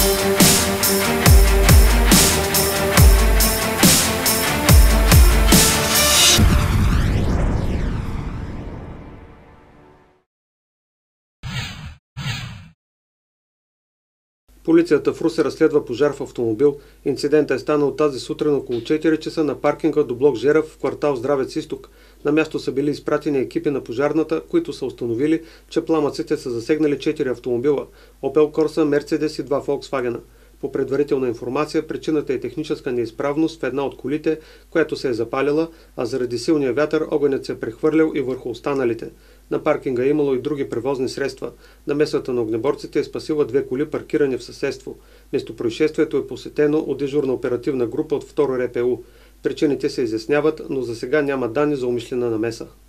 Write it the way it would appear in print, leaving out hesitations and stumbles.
Полицията в Русе разследва пожар в автомобил. Инцидентът е станал тази сутрин около 4 часа на паркинга до блок Жерав в квартал Здравец изток. На място са били изпратени екипи на пожарната, които са установили, че пламъците са засегнали 4 автомобила – Opel Corsa, Мерцедес и 2 Volkswagen. По предварителна информация, причината е техническа неизправност в една от колите, която се е запалила, а заради силния вятър огънят се е прехвърлял и върху останалите. На паркинга е имало и други превозни средства. Намесата на огнеборците е спасила 2 коли, паркирани в съседство. Местопроизшествието е посетено от дежурна оперативна група от 2 РПУ. Причините се изясняват, но за сега няма данни за умишлена намеса.